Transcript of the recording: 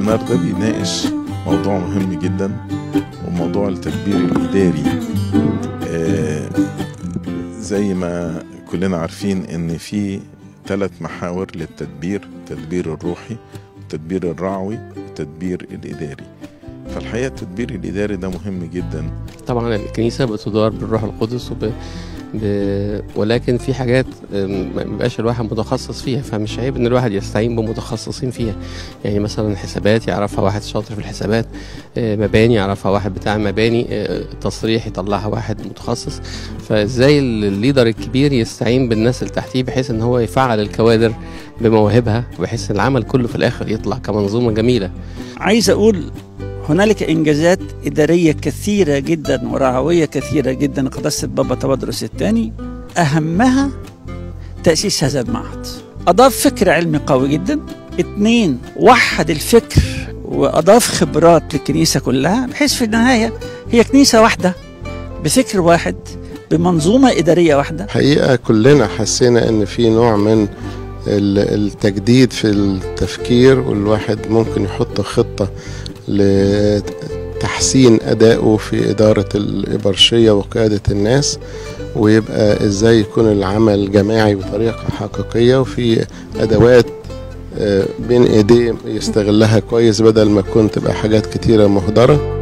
السيمينار ده بيناقش موضوع مهم جدا، وموضوع التدبير الإداري. زي ما كلنا عارفين ان في 3 محاور للتدبير: التدبير الروحي، التدبير الرعوي، والتدبير الإداري. فالحقيقة التدبير الإداري ده مهم جدا. طبعا الكنيسة بتدار بالروح القدس ولكن في حاجات مبقاش الواحد متخصص فيها، فمش عيب ان الواحد يستعين بمتخصصين فيها. يعني مثلا حسابات يعرفها واحد شاطر في الحسابات، مباني يعرفها واحد بتاع مباني، تصريح يطلعها واحد متخصص. فازاي الليدر الكبير يستعين بالناس اللي تحتيه بحيث ان هو يفعل الكوادر بمواهبها، بحيث العمل كله في الاخر يطلع كمنظومة جميلة. عايز اقول هنالك إنجازات إدارية كثيرة جدا ورعوية كثيرة جدا قداسة بابا تودرس الثاني، أهمها تأسيس هذا المعهد. أضاف فكر علمي قوي جدا. 2 وحد الفكر وأضاف خبرات للكنيسة كلها، بحيث في النهاية هي كنيسة واحدة بفكر واحد بمنظومة إدارية واحدة. حقيقة كلنا حسينا أن في نوع من التجديد في التفكير، والواحد ممكن يحط خطة لتحسين أدائه في إدارة الإبرشية وقيادة الناس، ويبقى إزاي يكون العمل جماعي بطريقة حقيقية، وفي أدوات بين إيديه يستغلها كويس بدل ما تكون تبقى حاجات كتيرة مهدرة.